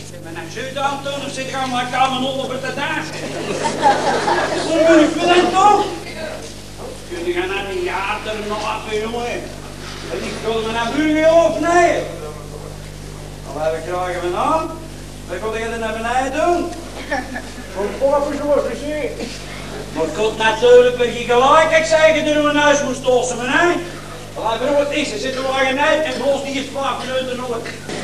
Maar naar Zuid-Anton of zit gaan maar kamer onder de dagen. Hoe moet ik dat toch? Kun je gaan naar de theater nog af, jongen? En ik wil me naar buren of nee? Dan heb ik graag mijn naam. Dan kon ik het naar beneden doen. Voor zoals we zien. Maar het komt natuurlijk weer gelijk. Ik zei dat er een huis moest tossen, maar nee. Laat maar wat is, er zit er wel geen uit en bloos die is 5 minuten nog.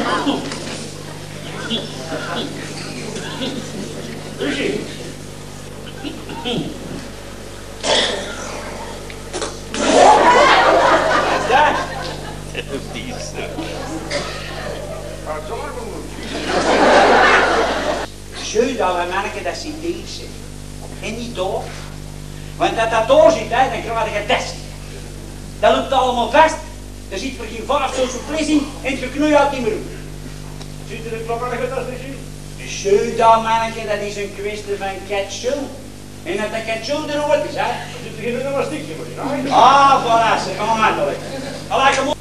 Ruzie. Wat is dat? Schön dat we merken dat ze deze zijn. En niet door. Want dat door zit, hè, dan krijg je het test. Dat loopt allemaal vast. Er zit voor geen 5 zo'n verplissing en het geknoei uit die muur. Ziet er een klokkerige dat niet? Schön dat merken, dat is een kwestie van ketchup. En dat de ketchup er wat is, hè. Er zit er geen elastiekje voor je. Ah, voilà, ze gaan makkelijk. Gelijk hem op.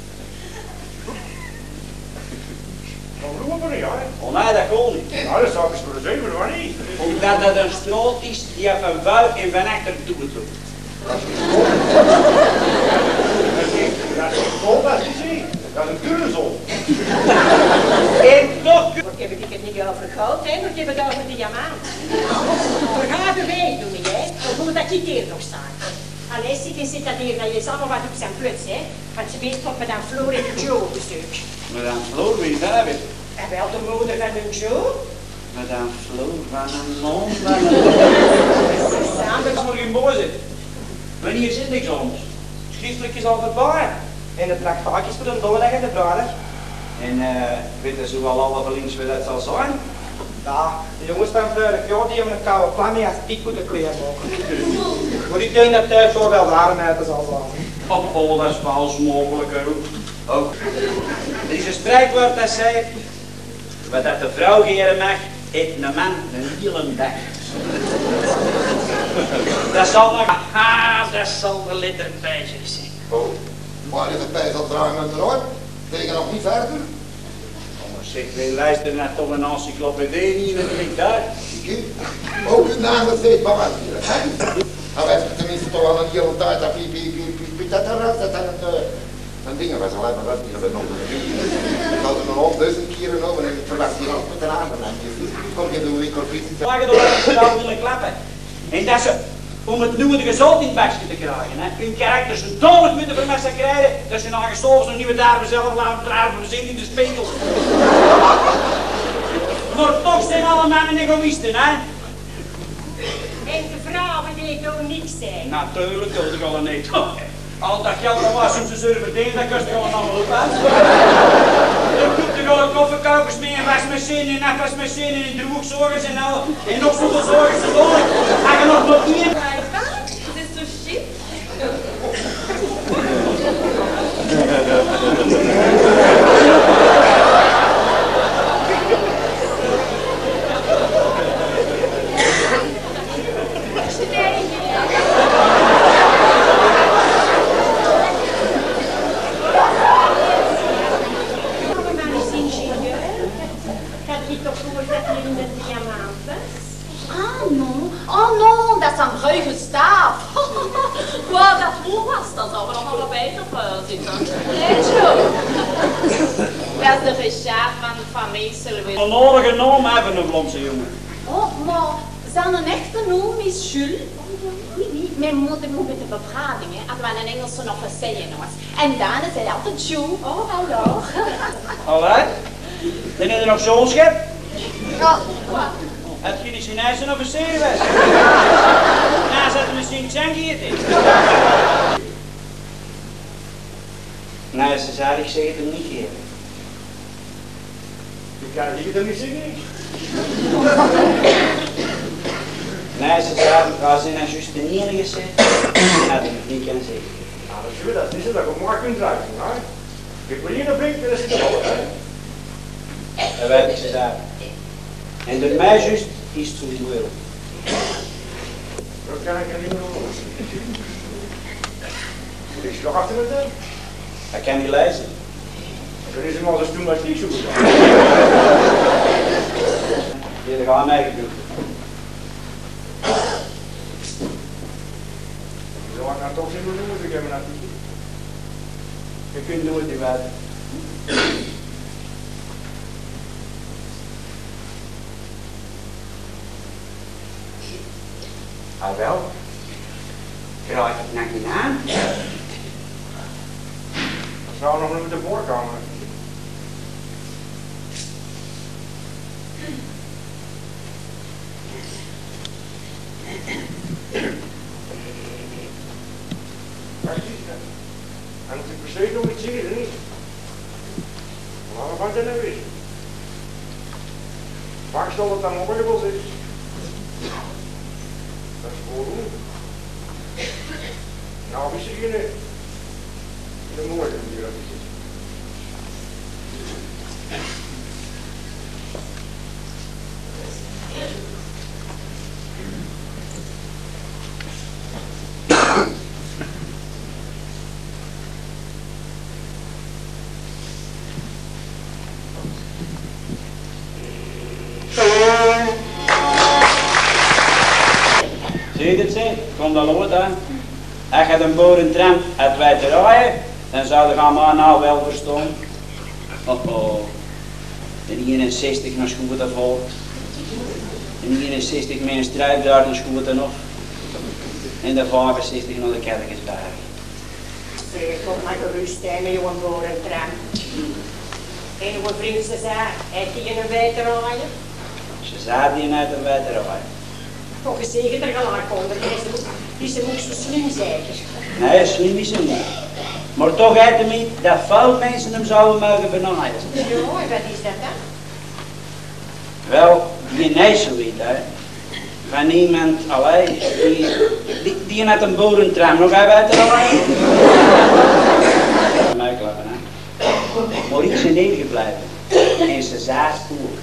Oh nee, dat kon niet. Ja, dat zou ik eens voor de zeven, maar niet. Omdat dat een stroot is die van buiten en van achter toegetrokken. Dat is geen kool, dat is niet. Dat is een kurzol. En toch... Ik heb het niet over goud, hè, maar ik heb het over diamant. Vergaven wij doen, hè, hoe dat je hier nog staat. Allee, zit dat hier, dat je allemaal wat op zijn plots, hè. Want ze weet wat Madame Floor in de Joe bestuurt. Madame Floor, wie is dat hebben? En wel de moeder van de Joe. Madame Floor van een man, van een... Dat is nog geen boze. Wanneer zit niks anders? Schriftelijk is al voorbij. En het lag vaak is voor een donderdag en de bruider. En weet je zo wel alle links wie dat zal zijn? Ja, de jongens van vorig jaar die hebben een koude plan mee als ik moet de kleren maken. Maar ik denk dat thuis zo wel warm uit zal zijn. Oh, dat is wel mogelijk ook. Er is een spreekwoord dat zegt, wat dat de vrouw geren mag, eet een man een hele dag. Dat zal nog, dat zal de letterpijzer zijn. Oh, maar dit bij zal draaien met de rood. Tegen nog niet verder. Zeg, wij luisteren naar toch een encyclopedie hier en ik daar. Ook het naam dat weet maar wat hier. Nou, wij hebben tenminste toch wel een hele tijd dat dat een ding was alleen maar dat hier nog een duur. Ik had er nog 1000 keer over en ik verwacht hier ook met een ander. Kom je door winkel fietsen. Lagen door de vrouw willen klappen. En dat ze, om het nieuwe gezond in het bakje te krijgen, hè, hun karakter zo dodelijk moeten vermessen krijgen, dat ze na gestoven zo'n nieuwe daar zelf laten dragen voor zin in de spiegel. Maar toch zijn alle mannen egoïsten, hè? En de vrouwen die doen niks zijn. Natuurlijk, dat ik al niet. Al dat geld dat was om ze zullen verdienen, dat kost gewoon allemaal op uit. Je kunt er gewoon koffiekopers mee en wasmachine en afwasmachine en droogzorgers en al. En nog zoveel zorgers te doen. Als je nog maar één... Dat is zo chic. Oh non, dat is een ruige staaf. Waar dat hoe was, dan zouden we nog wel beter zitten. Nee, zo. Dat is de Richard van Meesel. Een nodige naam hebben een blondse jongen. Oh, maar zijn echte naam is Jules. Oui, mijn moeder moet met de bevrading, hè, als we een Engelse nog verzeilen was. En dan is hij altijd Jules. Oh, hallo. Alright. Dan is er nog zo'n schep. Ja, wat? Heb je die Chinezen of een serieus? Nou, zetten we Xinjiang hier in. Nee, ze zei ik zeg het hem niet geven. Ik kan hier dan niet zien. Nee, ze zei, als ze nou juist de enige zit, dat ik het niet kan zeggen. Nou, dat is goed, dat is niet zo dat je maar kunt ruiken, hè. Je hebt hier een brink, dat zit er al, hè. Dat weet ik, ze zei. En door mij juist is het zo wil. Dat kan ik er niet meer over. Ik slag achter met hem. Dat kan niet lezen. Dan is hem al eens toen maar niet zo goed. Jullie gaan meegedoen. Zo had ik nou toch zin in moeten geven natuurlijk. Je kunt nooit die weten. Ah wel. Krijg ik nog niet aan. Dat zou nog niet de voorkomen. En moet ik precies nog iets zien, niet? Waarom van zijn weer? Vaak stond het dan morgen is. Dat is gewoon doen. Nou, wist je niet? In de morgen hier dat is. Zie je het zo? Komt al goed aan. Als je een bodentram uit weet rijden, dan zou je gaan nou wel verstaan. Oh. De 61 naar Schoeten volgt. De 61 met een strijp daar naar Schoeten nog. En de 65 naar de Kerkensberg. Zeg, kom maar gerust hè, met jouw bodentram. En uw vriend ze zei, heeft hij een beter rijden? Ze zei die uit een beter rijden. Toch is zeker er gelijk onder. Die ze moest zo slim zeker. Nee, slim is hem niet. Maar toch uit hem niet dat veel mensen hem zouden mogen benijden. Ja, en wat is dat dan? Wel, die neeselwiet, hè. Van iemand alleen, die had een bodentram, nog hij weet er alleen. Mij klappen, hè. Maar iets in neer gebleven. En ze zaast ook.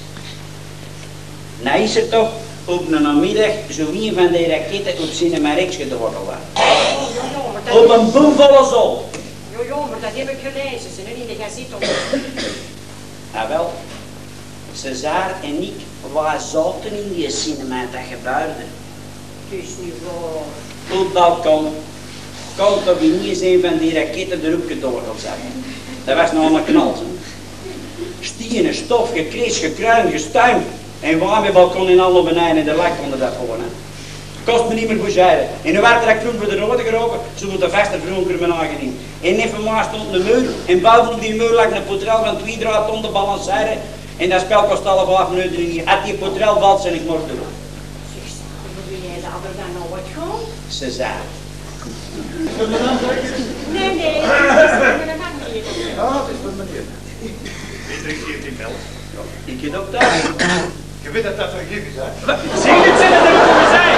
Nou is er toch op een namiddag zo een van die raketten op zijn Marix gedorreld. Op een boomvolle zol. Jo, maar dat heb ik gelezen. Ze zijn in de gazette. Ah wel, César en ik, wij zaten in die cinema dat gebeurde. Het is niet waar. Op dat kon toch niet eens een van die raketten erop gedorreld zijn. Dat was nog een knal. Stenen, stof, gekris, gekruin, gestuin. En waar met balkon in alle beneden en de lak onder dat gewoon. Kost me niet meer voor zeilen. En nu werd er toen voor de rode geroken, zo moet de vaste vroeger mijn aangeneem. En even maar stond een muur, en bovenop die muur lag een potrel van 2 draad ton te balanceren. En dat spel kost alle 5 minuten in hier. Als die potrel valt, zijn ik morgen door. Zeg, wil jij dat er dan nog wat gaan? Ze zei. Nee, dat is voor mijn man niet. Ja, dat is voor meneer. Wie drinkt hier die melk? Ik heb ook thuis. Je weet dat dat vergif is, hè? Zie je het zitten er voor zijn?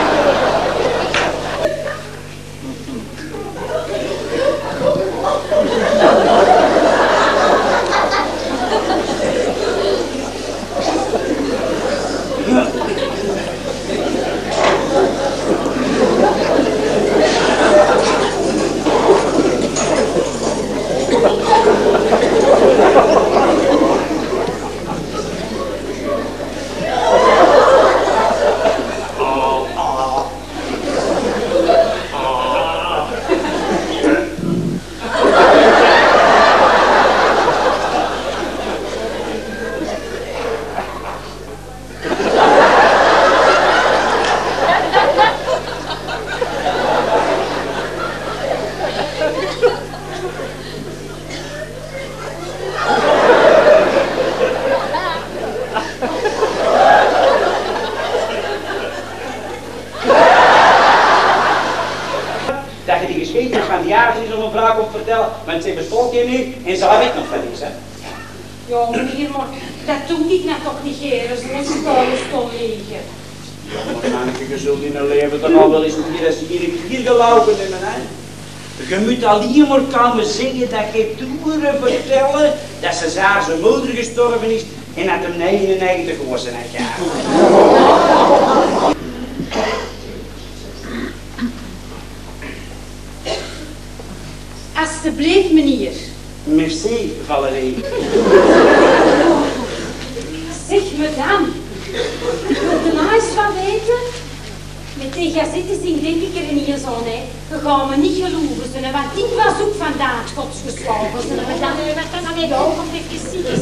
Dat je die geschiedenis van de jaren is om een vraag op vertellen, want ze besproken hier nu en ze weet nog van iets, hè? Ja, meneer, maar dat doe ik nou toch niet, heren. Ze moeten stom liggen. Ja, maar manneke, je zult in een leven toch al wel eens een keer als hier gelopen hebben, hè? Je moet alleen maar komen zeggen dat je toeren vertellen dat ze zijn moeder gestorven is en dat hem 99 was en dat jaar. Alsjeblieft, meneer. Merci, Valerie. Zeg me dan, eens wat weten? Met die gazetten zien denk ik er niet eens aan, hè. We gaan me niet geloven, ze, want ik was ook vandaag godsgeslagen. Ze hebben dan wat dan aan de ogen even ziek.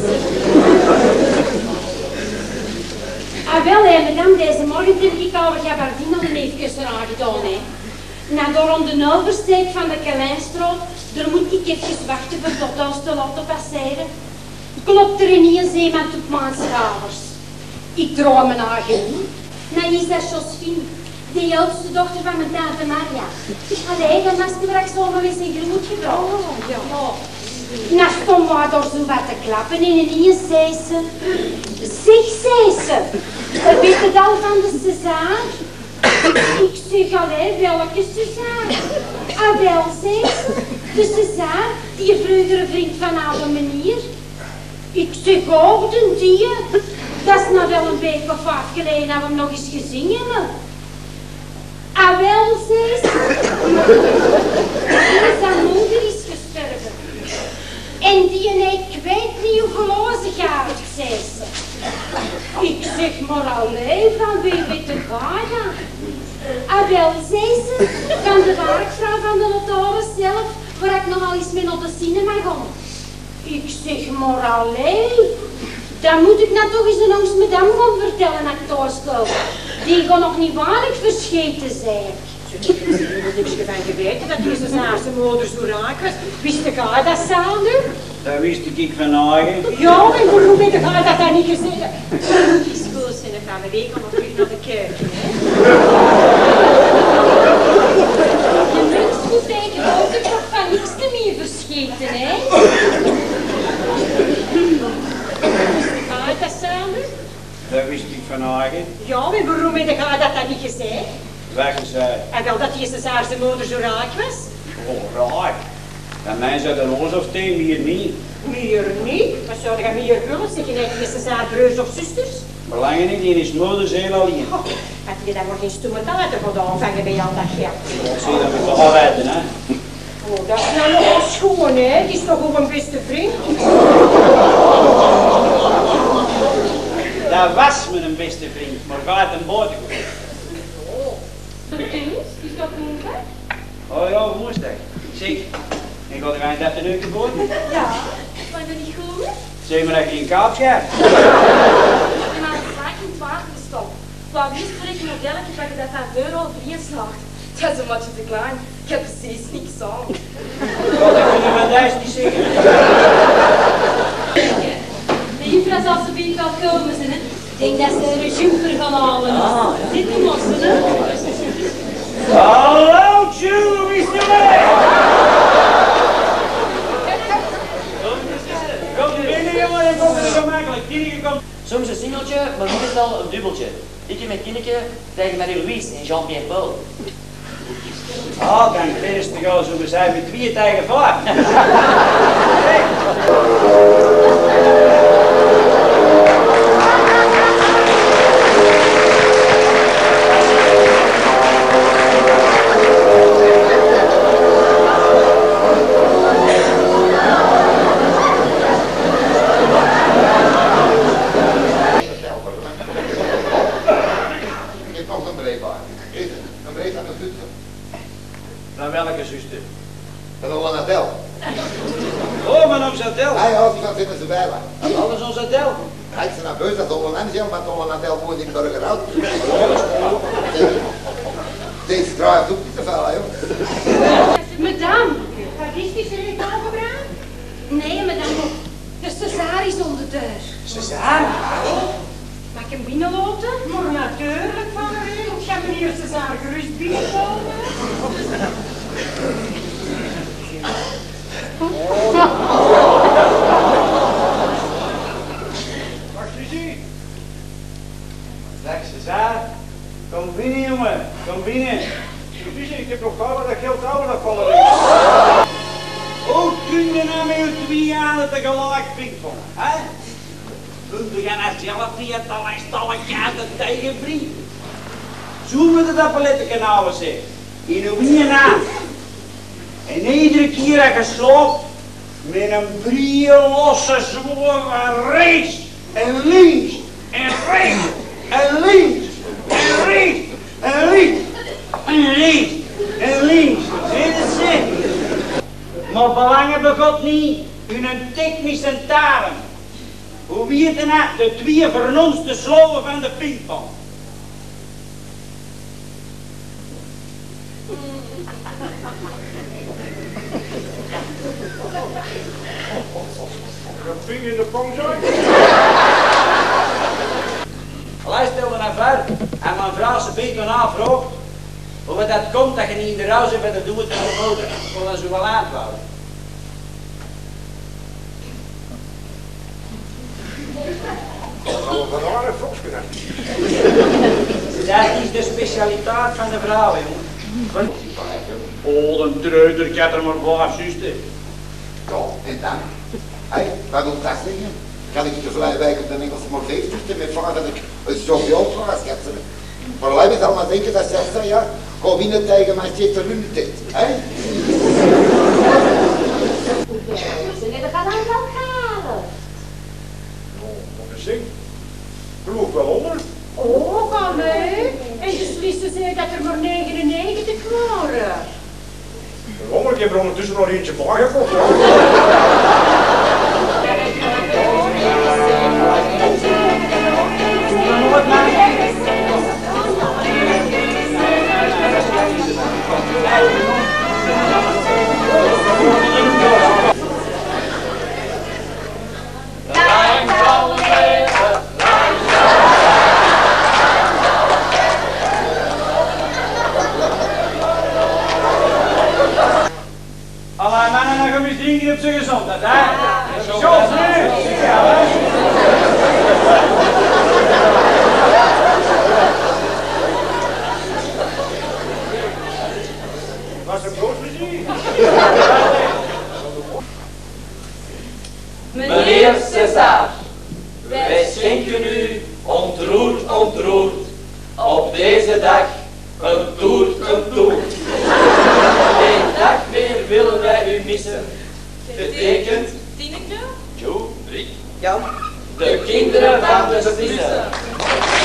Ah wel, hè, madame, deze morgen heb ik al gabardine al even eraan gedaan, hè. Nou, door om de oversteek van de Kalijnstroot, daar moet ik even wachten voor tot ons te laten passeren. Klopt er ineens iemand op mijn schouders. Ik droom een agent. Nou is dat Josephine, de oudste dochter van mijn tante Maria. Allee, dan was ze waar ik zo nog eens in groet gebracht. Oh, ja. Nou stond we door zo wat te klappen en ineens zei ze... Zeg, zei ze, weet het al van de César? Ik zeg, allee, welke César? Ah, wel, zei ze, de César, die vroegere vriend van oude meneer. Ik zeg, oh, die, dat is nou wel een week of 5 geleden dat we hem nog eens gezien hebben. Ah, wel, zei ze, zijn moeder is gestorven. En die heeft, ik weet niet hoe gelozen gaat, zei ze. Ik zeg, maar alleen, van wie weet de vader? Ah, wel, zei ze, van de werkvrouw van de notaris zelf, waar ik nog al eens mee naar de cinema ga. Ik zeg, maar alleen, dan moet ik nou toch eens een ons madame gaan vertellen dat ik thuis kom. Die gaat nog niet waarlijk verscheten zijn. Ik heb er niks van geweten dat deze zaarse moeder zo raak was. Wist ik al dat Sander? Dat wist ik van eigen. Ja, en waarom weet ik al dat dat niet gezegd? Het is goed, zijn van de week om terug naar de keuken, hè? Je moet goed tegenwoordig toch van niks te meer verscheten, hè? Dat Sander? Dat wist ik van eigen. Ja, en waarom weet ik al dat dat niet gezegd? Weggezegd. En wel dat deze zaarse moeder zo raak was? Oh, raar. En mij zou de los of teen, meer niet. Meer niet? Wat zou je meer willen? Zeg je net met zijn broers of zusters? Belangen niet, die is moeder heel alleen. Oh, had je dan nog geen stomme taten gedaan vangen bij al dat geld? Ik zie dat met de arbeiden, hè. Oh, dat is nou nogal schoon, hè? Die is toch ook een beste vriend? Dat was mijn beste vriend, maar gaat hem buiten. Is dat moeilijk? Oh ja, woensdag. Zeg, ik had er een dat de neuken boven. Ja. Vond je dat niet goed? Zeg maar dat je een kaap schrijft. Ik heb al vaak in het water gestopt. Wou wist voor ik modelletje dat je dat van euro of 3 slaagt. Dat is een matje te klein. Ik heb precies niks aan. Ja, dat kunnen we deze niet zeggen. De juffrouw zal ze bien wel komen, hè? Ik denk dat ze een jumper gaan halen. Zit hem los, hè? Hallo, Joe, wie is er mee? Kom binnen, jongen, je komt er gemakkelijk. Kineke komt. Soms een singeltje, maar meestal een dubbeltje. Ik en mijn kindje tegen Marie-Louise en Jean-Pierre Paul. Ah, dan best te gaan, zo we zijn met 2 tegen 5. Van welke zuster? Van de Lanadel. Oh, maar ons hotel. Hij houdt zich van zitten ze bij me. Dat is alles ons hotel. Hij is naar buiten, dat is Olland zijn, want Olland woont in Burgerhout. Deze draait ook niet te veel, joh. Madame, wat is die zeker aangebracht? Nee, madame, de César is onder de deur. César? Mag ik hem binnenloten? Maar natuurlijk, van de wereld. Ga meneer César gerust binnenkomen. Wacht eens. Zeg, César. Kom binnen, jongen. Kom binnen. Ik heb nog gauw dat geld houden afvallen. Hoe kun je nou met je 2 jaren tegelijk pinkvallen, hè? Kun je nou zelf niet het alleen kaarten tegen vriend? Zo moet het appeletje nou zeggen. In uw naam. En iedere keer dat je slaapt, met een 3 losse zwoer van rechts en links en rechts en links rechts en links en rechts en links. Zie je het zeggen? Maar belangen begot niet in een technische term. Hoe weten het de twee vernonste sloven van de pingpong? Een vinger in de pong zijn? Hij stelde naar ver en mijn vrouw ze beet me navroeg hoe het dat komt dat je niet in de rouw zit bij de doet van de motor. Kon dat zo wel aanhouden. Nou, van haar een volksje. Dat is de specialiteit van de vrouw, jongen. Oh, een treuter, ik had er maar 5 zuster. Ja, en dan? Hé, wat wil dat zeggen? Kan ik tegelijk op de Engelse maar 50 met vragen dat ik een zoveel vraag schetsen? Maar laat me dan maar denken dat zij zei, ja, ga winnen tegen Manchester United, hè? Nee, dat gaat dan wel gaan. Nou, wat is zin? Geloof wel onder. Oh, kom mee. En de Slissen zei dat er maar 99 waren. Waarom? Ik heb er ondertussen nog eentje bijgekocht, ja. Alle mannen nog een eens drinken op zijn gezondheid, hè? Zo, nu! Ja, hè? Was een broodplezier? Meneer César, wij schenken u ontroerd, ontroerd, op deze dag een toert, een toert. Geen dag meer willen wij u missen. Getekend, Tineke? Jo, Rick, Jan, de kinderen van de Slissen.